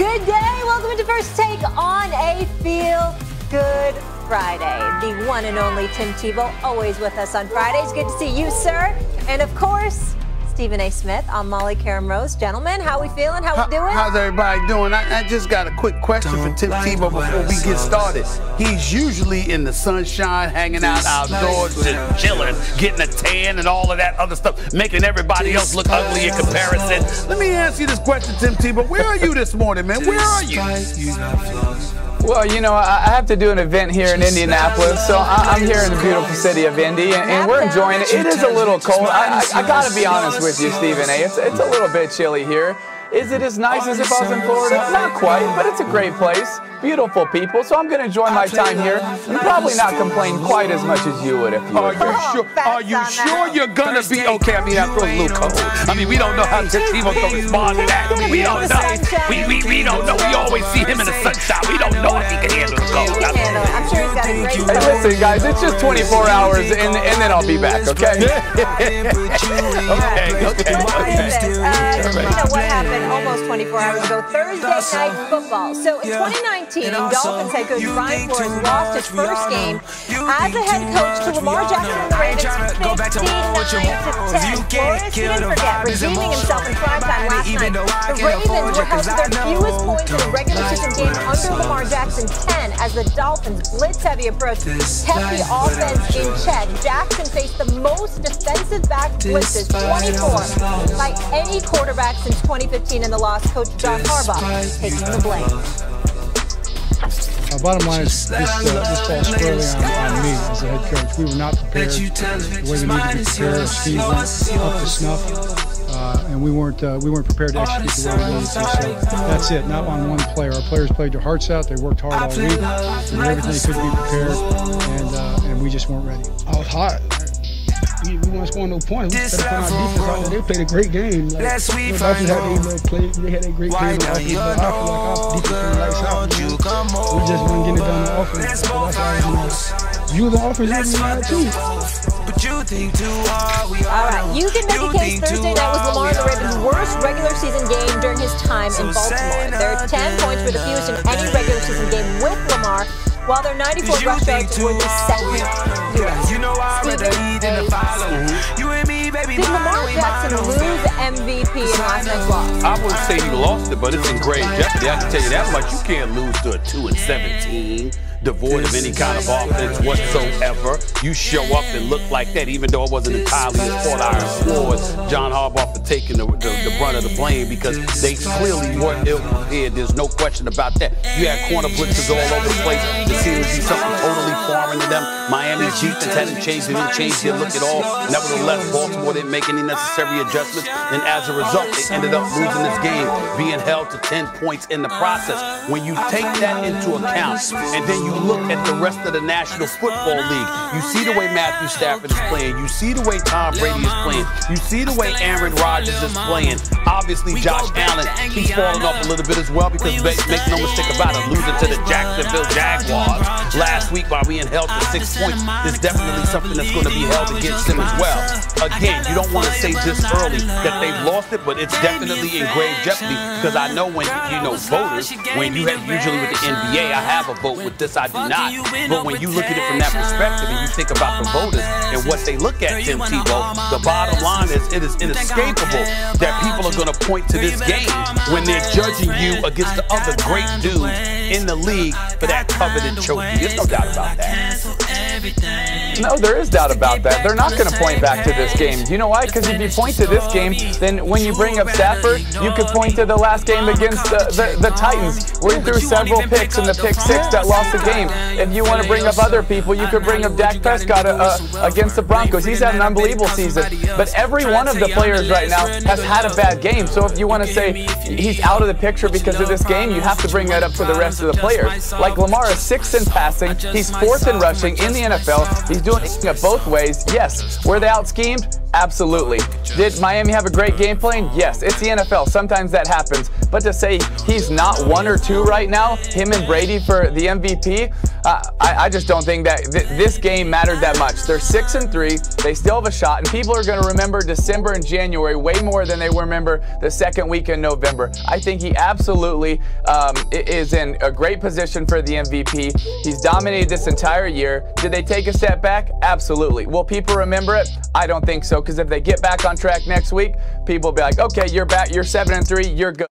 Good day. Welcome to First Take on a Feel Good Friday. The one and only Tim Tebow, always with us on Fridays. Good to see you, sir. And of course, Stephen A. Smith. I'm Molly Karam Rose. Gentlemen, how we feeling? How we doing? How's everybody doing? I just got a quick question for Tim Tebow before we get started. He's usually in the sunshine, hanging out outdoors, just chilling, getting a tan and all of that other stuff, making everybody else look ugly in comparison. Let me ask you this question, Tim Tebow. Where are you this morning, man? Where are you? Well, you know, I have to do an event here in Indianapolis, so I'm here in the beautiful city of Indy, and we're enjoying it. It is a little cold. I got to be honest with you, Stephen A. It's a little bit chilly here. Is it as nice as if I was in Florida? Not quite, but it's a great place. Beautiful people, so I'm going to enjoy my time here and probably not complain quite as much as you would if you were. Are you sure you're going to be okay? I mean, that feels a little cold. I mean, we don't know how Tim Tebow's going to respond to that. We don't know. We don't know. We always see him in the sunshine. We don't know if he can handle the cold. I'm sure he's got a great Hey, listen, guys, it's just 24 hours, and then I'll be back, okay? Okay. You know what happened almost 24 hours ago? Thursday night football. So in 2019, Dolphins head coach Brian Flores lost his first game as a head coach to Lamar Jackson and the Ravens 59-10. Flores didn't forget redeeming himself in primetime last night. The Ravens were held to their fewest points in a regular season game under Lamar Jackson, 10, as the Dolphins' blitz-heavy approach kept the offense in check. Jackson faced the most defensive-back blitzes, 24, by any quarterback since 2015 in the loss. Coach John Harbaugh taking the blame. Bottom line is this falls squarely on me as a head coach. We were not prepared the way we needed to be prepared. Our scheme weren't up to snuff, and we weren't prepared to execute the way we needed to. So that's it. Not on one player. Our players played their hearts out. They worked hard all week. They did everything they could to be prepared, and we just weren't ready. I was hot. We weren't scoring no points. We put our defense out there. They played a great game. Like, the Dolphins they had a great game on offense, but I feel like our defense was lights out. We just weren't getting it done on offense. So that's why you the offense really too. All right, you can make a case Thursday night was Lamar and the Ravens' worst regular season game during his time in Baltimore. Their 10 points were the fewest in any regular season game with Lamar, while their 94 rush yards were the second fewest. Did Lamar Jackson lose MVP in last night's loss? I wouldn't say he lost it, but it's in grave jeopardy. I can tell you that much. You can't lose to a 2-17. Devoid of any kind of offense whatsoever. You show up and look like that, even though it wasn't entirely his fault. I applaud John Harbaugh for taking the brunt of the blame, because they clearly weren't ill prepared. There's no question about that. You had corner blitzes all over the place. It seemed to be something totally foreign to them. Miami's defense hadn't changed. They didn't change their look at all. Nevertheless, Baltimore didn't make any necessary adjustments, and as a result, they ended up losing this game, being held to 10 points in the process. When you take that into account, and then you look at the rest of the National Football League, you see the way Matthew Stafford is playing, you see the way Tom Brady is playing, you see the way Aaron Rodgers is playing. Obviously, Josh Allen, he's falling off a little bit as well, because make no mistake about it, losing to the Jacksonville Jaguars last week by being held to 6 points is definitely something that's going to be held against him as well. Again, you don't want to say this early that they've lost it, but it's definitely in grave jeopardy, because I know when, voters, when you have, usually with the NBA, I have a vote. With this, I do not. But when you look at it from that perspective and you think about the voters and what they look at, Tim Tebow, the bottom line is it is inescapable that people are going to point to this game when they're judging you against the other great dudes in the league for that coveted trophy. There's no doubt about that. No, there is doubt about that. They're not going to point back to this game. You know why? Because if you point to this game, then when you bring up Stafford, you could point to the last game against the Titans, where he threw several picks in the pick 6 that lost the game. If you want to bring up other people, you could bring up Dak Prescott against the Broncos. He's had an unbelievable season. But every one of the players right now has had a bad game. So if you want to say he's out of the picture because of this game, you have to bring that up for the rest of the players. Like Lamar is 6th in passing. He's 4th in rushing in the NFL. He's doing it both ways. Yes, were they out-schemed? Absolutely. Did Miami have a great game plan? Yes, it's the NFL. Sometimes that happens. But to say he's not 1 or 2 right now, him and Brady for the MVP, I just don't think that this game mattered that much. They're 6-3. They still have a shot, and people are going to remember December and January way more than they remember the second week in November. I think he absolutely is in a great position for the MVP. He's dominated this entire year. Did they take a step back? Absolutely. Will people remember it? I don't think so, because if they get back on track next week, people will be like, okay, you're back, you're 7-3, you're good.